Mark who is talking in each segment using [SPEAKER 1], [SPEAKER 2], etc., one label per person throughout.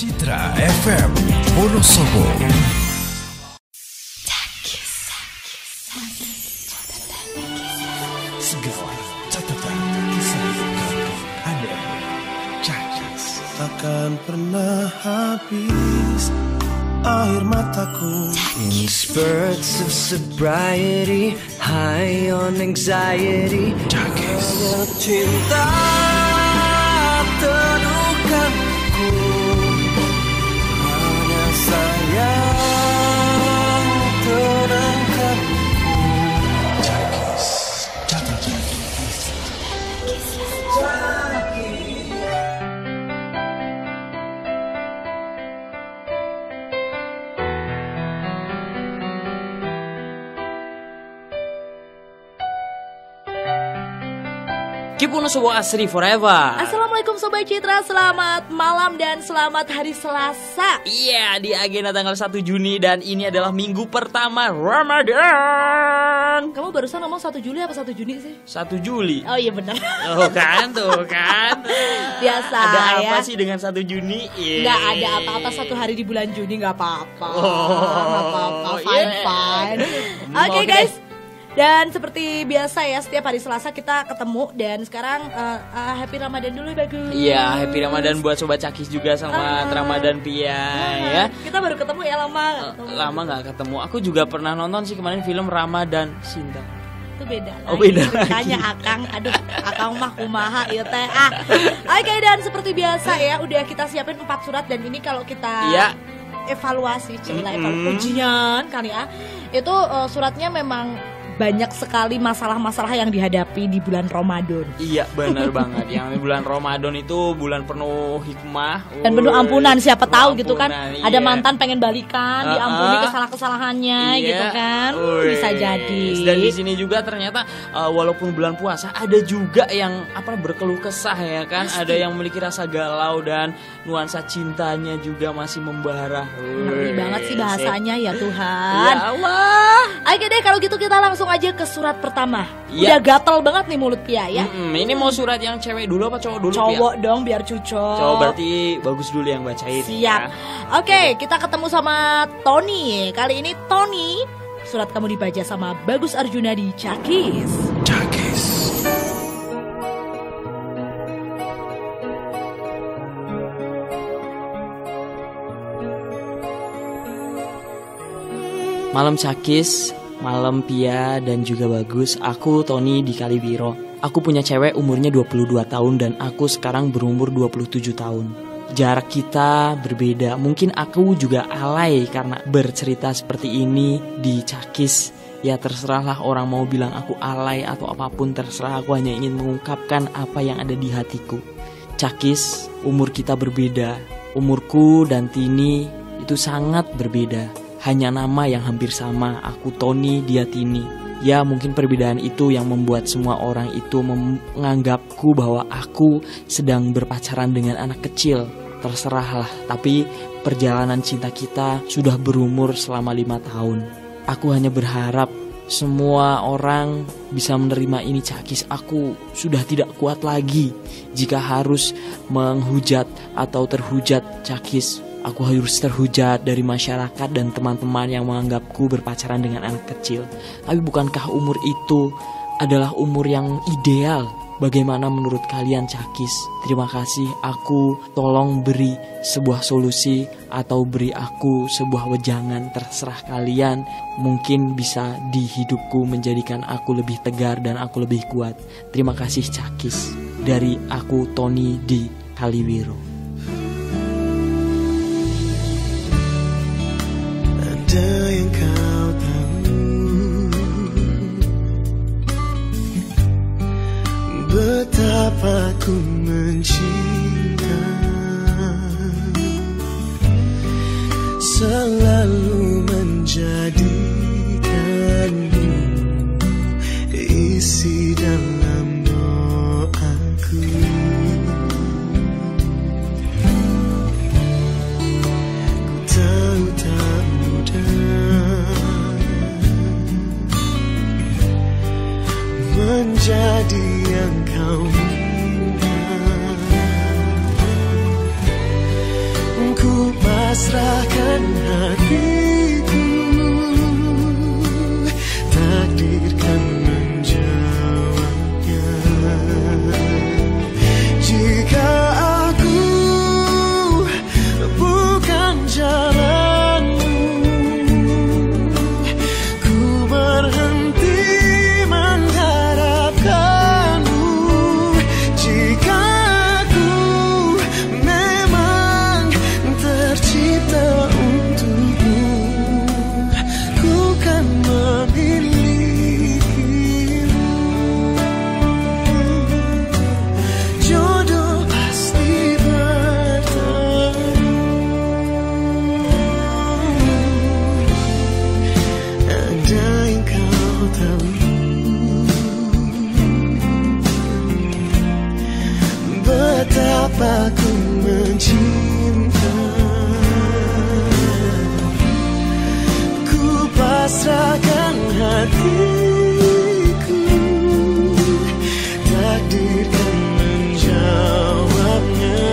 [SPEAKER 1] Citra FM Wonosobo. Segala catatan kisah ada Cakis.
[SPEAKER 2] Takkan pernah habis air mataku.
[SPEAKER 3] In spurts of sobriety, high on anxiety,
[SPEAKER 1] Cakis.
[SPEAKER 3] cinta teduhkanku, hanya sayang tenangkanku.
[SPEAKER 1] Cakis catatan.
[SPEAKER 4] Keep Wonosobo Asri forever.
[SPEAKER 5] Assalamualaikum Sobat Citra, selamat malam dan selamat hari Selasa.
[SPEAKER 4] Iya, di agenda tanggal 1 Juni dan ini adalah minggu pertama Ramadan.
[SPEAKER 5] Kamu barusan ngomong 1 Juli apa 1 Juni sih?
[SPEAKER 4] 1 Juli.
[SPEAKER 5] Oh iya benar.
[SPEAKER 4] Tuh kan.
[SPEAKER 5] Biasa
[SPEAKER 4] Ada
[SPEAKER 5] ya.
[SPEAKER 4] apa sih dengan 1 Juni?
[SPEAKER 5] Nggak ada apa-apa, 1 hari di bulan Juni nggak apa-apa.
[SPEAKER 4] Oh,
[SPEAKER 5] Nggak apa-apa,
[SPEAKER 4] yeah.
[SPEAKER 5] fine.
[SPEAKER 4] Oke
[SPEAKER 5] Oke guys. Dan seperti biasa ya, setiap hari Selasa kita ketemu. Dan sekarang Happy Ramadan dulu Bagus.
[SPEAKER 4] Iya, Happy Ramadan buat Sobat Cakis juga. Selamat Ramadan Pia ya.
[SPEAKER 5] Kita baru ketemu ya, lama
[SPEAKER 4] Lama gak ketemu. Aku juga pernah nonton sih kemarin film Ramadan Sinta.
[SPEAKER 5] Itu beda lagi.
[SPEAKER 4] Oh, beda
[SPEAKER 5] ceritanya Akang. Aduh, Akang mah kumaha ieu teh. Oke, dan seperti biasa ya, udah kita siapin 4 surat. Dan ini kalau kita evaluasi ujian kali ya, itu suratnya memang banyak sekali masalah-masalah yang dihadapi di bulan Ramadan.
[SPEAKER 4] Iya, benar banget. Yang bulan Ramadan itu bulan penuh hikmah
[SPEAKER 5] dan penuh ampunan. Siapa tahu gitu kan,
[SPEAKER 4] iya.
[SPEAKER 5] ada mantan pengen balikan, diampuni kesalahan-kesalahannya gitu kan. Bisa jadi.
[SPEAKER 4] Dan di sini juga ternyata walaupun bulan puasa ada juga yang berkeluh kesah ya kan.
[SPEAKER 5] Pasti.
[SPEAKER 4] Ada yang memiliki rasa galau dan nuansa cintanya juga masih membara.
[SPEAKER 5] Ngeri banget sih bahasanya ya Tuhan.
[SPEAKER 4] Ya Allah.
[SPEAKER 5] Oke deh, kalau gitu kita langsung aja ke surat pertama.
[SPEAKER 4] Ya.
[SPEAKER 5] Udah gatel banget nih mulut Pia ya.
[SPEAKER 4] Ini mau surat yang cewek dulu apa cowok dulu?
[SPEAKER 5] Cowok dong biar cucok.
[SPEAKER 4] Cowok berarti Bagus dulu yang bacain.
[SPEAKER 5] Siap.
[SPEAKER 4] Ya.
[SPEAKER 5] Oke, kita ketemu sama Tony. Kali ini Tony, surat kamu dibaca sama Bagus Arjuna di Cakis.
[SPEAKER 1] Cakis.
[SPEAKER 4] Malam Cakis, malam Pia dan juga Bagus. Aku Tony di Kaliwiro. Aku punya cewek umurnya 22 tahun dan aku sekarang berumur 27 tahun. Jarak kita berbeda. Mungkin aku juga alay karena bercerita seperti ini di Cakis. Ya terserahlah orang mau bilang aku alay atau apapun, terserah. Aku hanya ingin mengungkapkan apa yang ada di hatiku. Cakis, umur kita berbeda. Umurku dan Tini itu sangat berbeda. Hanya nama yang hampir sama, aku Tony, dia Tini. Ya mungkin perbedaan itu yang membuat semua orang itu menganggapku bahwa aku sedang berpacaran dengan anak kecil. Terserahlah, tapi perjalanan cinta kita sudah berumur selama 5 tahun. Aku hanya berharap semua orang bisa menerima ini Cakis. Aku sudah tidak kuat lagi jika harus menghujat atau terhujat Cakis. Aku harus terhujat dari masyarakat dan teman-teman yang menganggapku berpacaran dengan anak kecil. Tapi bukankah umur itu adalah umur yang ideal? Bagaimana menurut kalian Cakis? Terima kasih. Aku tolong beri sebuah solusi atau beri aku sebuah wejangan. Terserah kalian. Mungkin bisa di hidupku menjadikan aku lebih tegar dan aku lebih kuat. Terima kasih Cakis. Dari aku Tony di Kaliwiro.
[SPEAKER 2] Ada yang kau tahu, betapa ku mencinta, selalu menjadikanmu isi dalam doaku. Ku tahu tak menjadi yang kau minta. Ku pasrahkan hatiku, takdir kan menjawabnya. Jika aku bukan jalanmu, ku berhenti mengharapkanmu. Jika aku memang tercipta untukmu, ku kan memilikimu. Jodoh pasti bertemu. Andai kau tahu betapa ku mencinta, ku pasrahkan hatiku, takdir kan menjawabnya.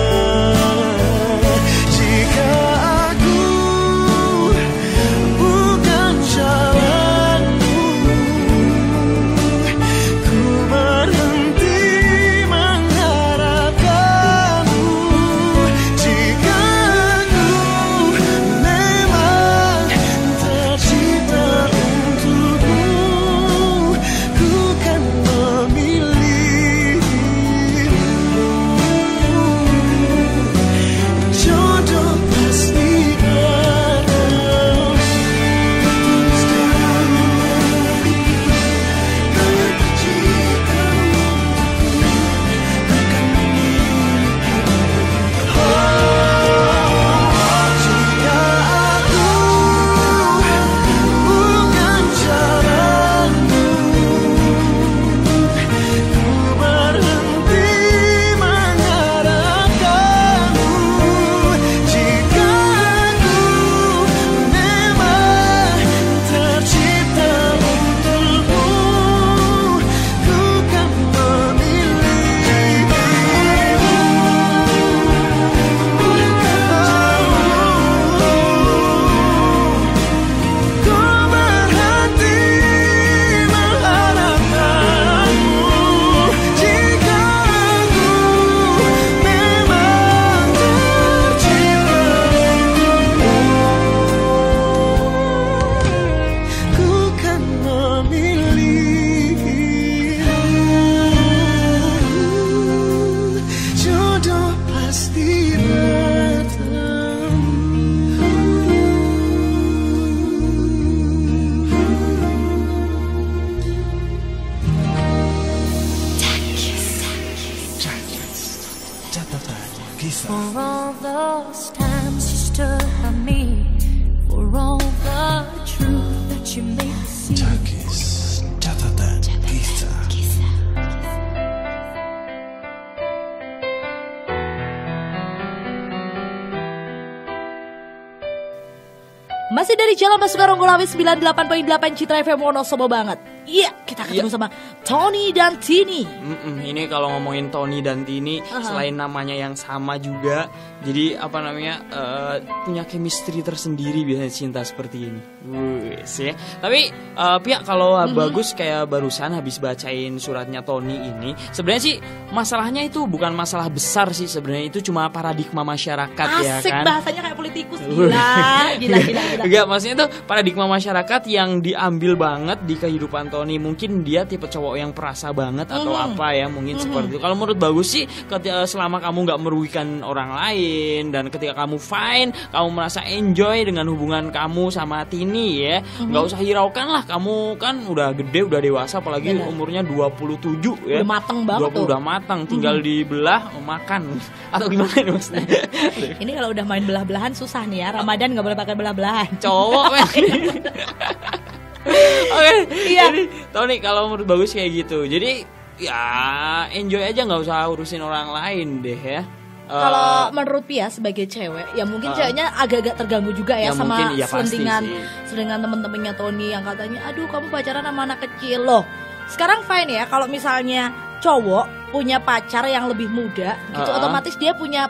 [SPEAKER 2] Jika aku bukan jalanmu, ku berhenti mengharapkanmu. Jika aku memang tercipta untukmu, ku kan memilikimu. Jodoh pasti bertemu. Jika aku bukan jalanmu, ku berhenti mengharapkanmu. Jika aku memang tercipta untukmu, ku kan memilikimu. Ku berhenti mengharapkanmu. Jika aku memang tercipta untukmu, ku kan memilikimu. Jodoh pasti
[SPEAKER 1] Catatan kisah.
[SPEAKER 6] For all those times you stood by me, for all the truth that you made me see.
[SPEAKER 1] Takis. Catatan kisah.
[SPEAKER 5] Masih dari Jalan Basuka Ronggolawe 98.8 Citra FM Wonosobo banget. Iya, kita ketemu sama Tony dan Tini.
[SPEAKER 4] Ini kalau ngomongin Tony dan Tini, selain namanya yang sama juga, jadi apa namanya punya chemistry tersendiri biasanya cinta seperti ini. Wes ya. Tapi pihak kalau bagus kayak barusan habis bacain suratnya Tony ini, sebenarnya sih masalahnya itu bukan masalah besar sih sebenarnya, itu cuma paradigma masyarakat. Ya
[SPEAKER 5] Asik
[SPEAKER 4] kan.
[SPEAKER 5] bahasanya kayak politikus. Gila.
[SPEAKER 4] Enggak, maksudnya itu paradigma masyarakat yang diambil banget di kehidupan Tony. Mungkin dia tipe cowok yang perasa banget atau apa ya, mungkin seperti itu. Kalau menurut Bagus sih, selama kamu nggak merugikan orang lain dan ketika kamu fine, kamu merasa enjoy dengan hubungan kamu sama Tini ya, nggak usah hiraukan lah. Kamu kan udah gede, udah dewasa, apalagi umurnya 27 ya.
[SPEAKER 5] Udah mateng banget tuh.
[SPEAKER 4] Udah matang, tinggal dibelah makan atau gimana ini maksudnya?
[SPEAKER 5] Ini kalau udah main belah-belahan susah nih ya. Ramadan nggak boleh pakai belah-belahan.
[SPEAKER 4] Cowok men. Oke,
[SPEAKER 5] Iya.
[SPEAKER 4] Jadi Tony kalau menurut Bagus kayak gitu. Jadi ya enjoy aja, nggak usah urusin orang lain deh ya.
[SPEAKER 5] Kalau menurut Pia sebagai cewek, ya mungkin ceweknya agak-agak terganggu juga ya, sama
[SPEAKER 4] mungkin, ya pasti
[SPEAKER 5] selentingan temen-temennya Tony yang katanya, aduh kamu pacaran sama anak kecil loh. Sekarang fine ya, kalau misalnya cowok punya pacar yang lebih muda gitu, otomatis dia punya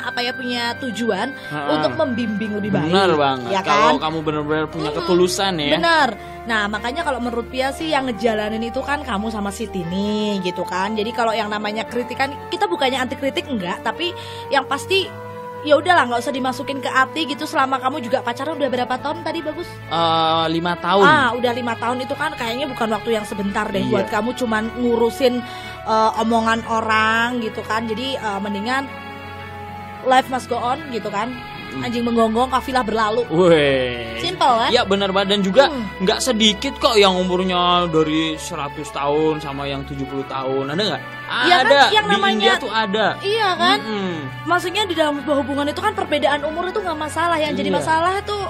[SPEAKER 5] tujuan untuk membimbing lebih baik.
[SPEAKER 4] Benar banget.
[SPEAKER 5] Ya
[SPEAKER 4] Kalau
[SPEAKER 5] kan?
[SPEAKER 4] kamu benar-benar punya ketulusan ya.
[SPEAKER 5] Benar. Nah makanya kalau menurut Pia sih yang ngejalanin itu kan kamu sama si Tini gitu kan. Jadi kalau yang namanya kritikan, kita bukannya anti kritik enggak, tapi yang pasti ya udahlah, nggak usah dimasukin ke hati gitu. Selama kamu juga pacaran udah berapa tahun tadi Bagus?
[SPEAKER 4] 5 tahun.
[SPEAKER 5] Udah 5 tahun itu kan kayaknya bukan waktu yang sebentar deh
[SPEAKER 4] Iya.
[SPEAKER 5] buat kamu cuman ngurusin omongan orang gitu kan. Jadi mendingan life must go on gitu kan. Anjing menggonggong, kafilah berlalu.
[SPEAKER 4] Weh.
[SPEAKER 5] Simple kan?
[SPEAKER 4] Ya benar banget, dan juga nggak sedikit kok yang umurnya dari 100 tahun sama yang 70 tahun. Ada nggak?
[SPEAKER 5] Ya kan,
[SPEAKER 4] Ada.
[SPEAKER 5] yang
[SPEAKER 4] Di
[SPEAKER 5] namanya-
[SPEAKER 4] India tuh ada.
[SPEAKER 5] Iya kan?
[SPEAKER 4] Mm-mm.
[SPEAKER 5] Maksudnya di dalam sebuah hubungan itu kan perbedaan umur itu nggak masalah. Yang jadi
[SPEAKER 4] Iya.
[SPEAKER 5] masalah itu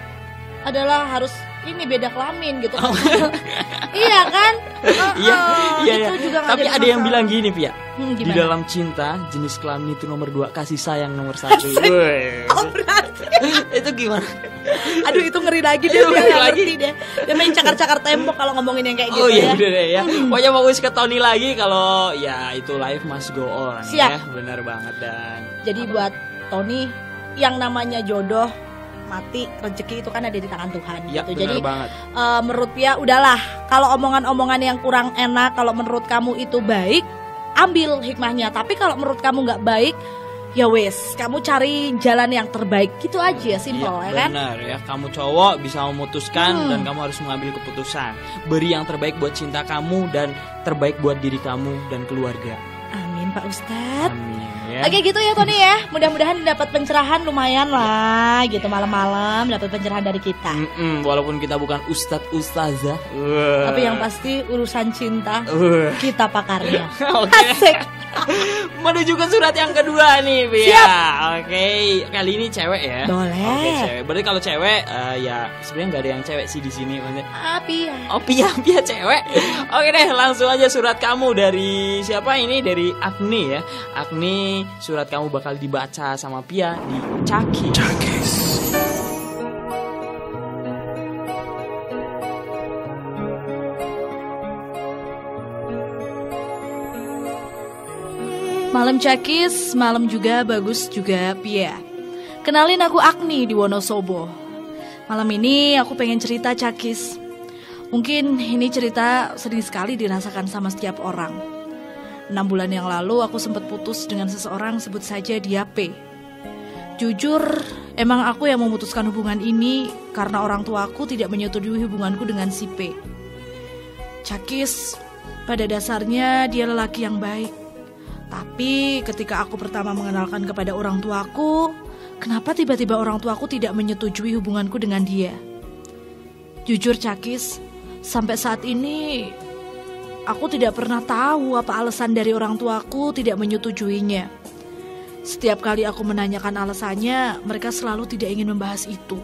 [SPEAKER 5] adalah harus ini beda kelamin gitu kan. Iya kan?
[SPEAKER 4] Iya, iya.
[SPEAKER 5] Itu juga nggak
[SPEAKER 4] Tapi
[SPEAKER 5] jadi
[SPEAKER 4] ada yang
[SPEAKER 5] masalah.
[SPEAKER 4] bilang gini, Pia. Di
[SPEAKER 5] Gimana?
[SPEAKER 4] dalam cinta, jenis kelamin itu nomor 2, kasih sayang nomor 1. Weh.
[SPEAKER 5] Oh berarti.
[SPEAKER 4] Itu gimana?
[SPEAKER 5] Aduh itu ngeri lagi deh,
[SPEAKER 4] Itu
[SPEAKER 5] dia
[SPEAKER 4] ngeri
[SPEAKER 5] nggak
[SPEAKER 4] lagi.
[SPEAKER 5] ngerti deh. Dia main cakar-cakar tembok kalau ngomongin yang kayak gitu
[SPEAKER 4] Oh iya
[SPEAKER 5] ya.
[SPEAKER 4] udah deh ya. Pokoknya fokus ke Tony lagi kalau ya itu life must go on.
[SPEAKER 5] Siap.
[SPEAKER 4] Ya, benar banget. Dan
[SPEAKER 5] Jadi buat Tony, yang namanya jodoh mati rezeki itu kan ada di tangan Tuhan
[SPEAKER 4] ya
[SPEAKER 5] gitu.
[SPEAKER 4] benar
[SPEAKER 5] Jadi
[SPEAKER 4] banget.
[SPEAKER 5] menurut Pia udahlah, kalau omongan-omongan yang kurang enak, kalau menurut kamu itu baik, ambil hikmahnya. Tapi kalau menurut kamu nggak baik, ya wes, kamu cari jalan yang terbaik. Gitu aja, simple
[SPEAKER 4] Iya,
[SPEAKER 5] ya kan?
[SPEAKER 4] benar ya. Kamu cowok bisa memutuskan dan kamu harus mengambil keputusan. Beri yang terbaik buat cinta kamu dan terbaik buat diri kamu dan keluarga.
[SPEAKER 5] Amin Pak Ustadz.
[SPEAKER 4] Amin ya.
[SPEAKER 5] Oke gitu ya Tony ya. Mudah-mudahan dapat pencerahan lumayan lah gitu, malam-malam dapat pencerahan dari kita.
[SPEAKER 4] Walaupun kita bukan ustazah.
[SPEAKER 5] Tapi yang pasti urusan cinta kita pakarnya.
[SPEAKER 4] Oke.
[SPEAKER 5] Asik.
[SPEAKER 4] Menuju ke surat yang kedua nih, Pia.
[SPEAKER 5] Siap.
[SPEAKER 4] Oke, kali ini cewek ya.
[SPEAKER 5] Boleh.
[SPEAKER 4] Oke, cewek. Berarti kalau cewek ya sebenarnya nggak ada yang cewek sih di sini. Maksudnya.
[SPEAKER 5] Api ya.
[SPEAKER 4] Oh, Pia cewek. Oke deh, langsung aja surat kamu dari siapa ini? Dari Agni ya. Agni, surat kamu bakal dibaca sama Pia di Caki.
[SPEAKER 1] Cakis.
[SPEAKER 5] Malam Cakis, malam juga bagus juga Pia. Kenalin aku Agni di Wonosobo. Malam ini aku pengen cerita Cakis. Mungkin ini cerita sering sekali dirasakan sama setiap orang. 6 bulan yang lalu aku sempat putus dengan seseorang, sebut saja dia P. Jujur, emang aku yang memutuskan hubungan ini karena orang tuaku tidak menyetujui hubunganku dengan si P. Cakis, pada dasarnya dia lelaki yang baik. Tapi ketika aku pertama mengenalkan kepada orang tuaku, kenapa tiba-tiba orang tuaku tidak menyetujui hubunganku dengan dia? Jujur Cakis, sampai saat ini aku tidak pernah tahu apa alasan dari orang tuaku tidak menyetujuinya. Setiap kali aku menanyakan alasannya, mereka selalu tidak ingin membahas itu.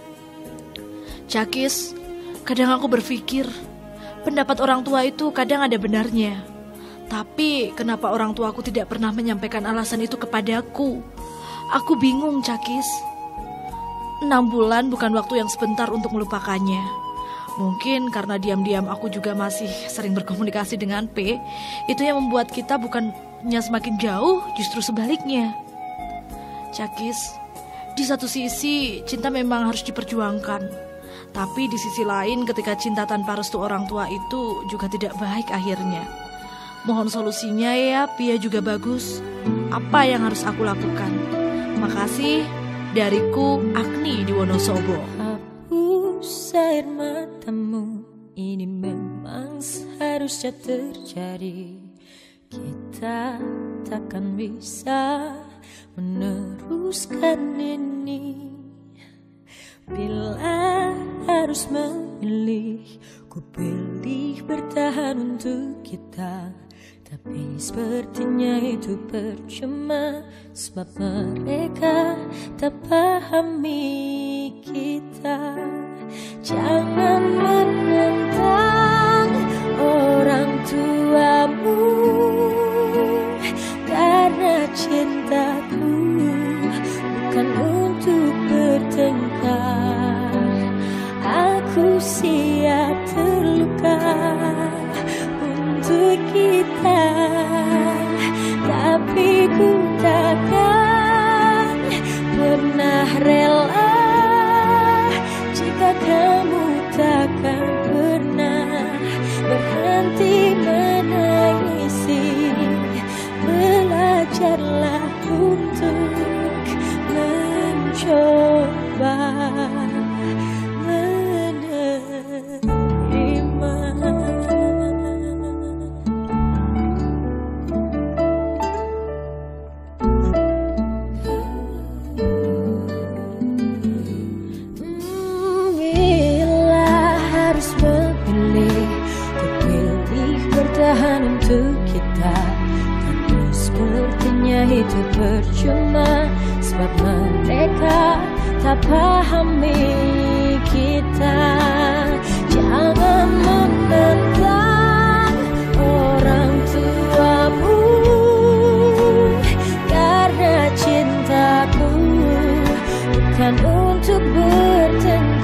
[SPEAKER 5] Cakis, kadang aku berpikir, pendapat orang tua itu kadang ada benarnya. Tapi kenapa orang tuaku tidak pernah menyampaikan alasan itu kepadaku? Aku bingung Cakis. 6 bulan bukan waktu yang sebentar untuk melupakannya. Mungkin karena diam-diam aku juga masih sering berkomunikasi dengan P, itu yang membuat kita bukannya semakin jauh, justru sebaliknya. Cakis, di satu sisi cinta memang harus diperjuangkan. Tapi di sisi lain ketika cinta tanpa restu orang tua itu juga tidak baik akhirnya. Mohon solusinya ya, Pia juga bagus. Apa yang harus aku lakukan? Makasih, dariku Agni di Wonosobo.
[SPEAKER 6] Hapus air matamu, ini memang seharusnya terjadi. Kita takkan bisa meneruskan ini. Bila harus memilih, ku pilih bertahan untuk kita. Tapi sepertinya itu percuma, sebab mereka tak pahami kita. Jangan menentang orang tuamu, karena cintaku bukan untuk bertengkar. Aku siap terluka untuk kita. rela jika kamu takkan pernah berhenti menangisi. Belajarlah untuk mencoba menerima. Bila harus memilih, terpilih bertahan untuk kita. Tapi sepertinya itu percuma, sebab mereka tak pahami kita. Jangan menentang orang tuamu, karena cintaku bukan untuk bertengkar.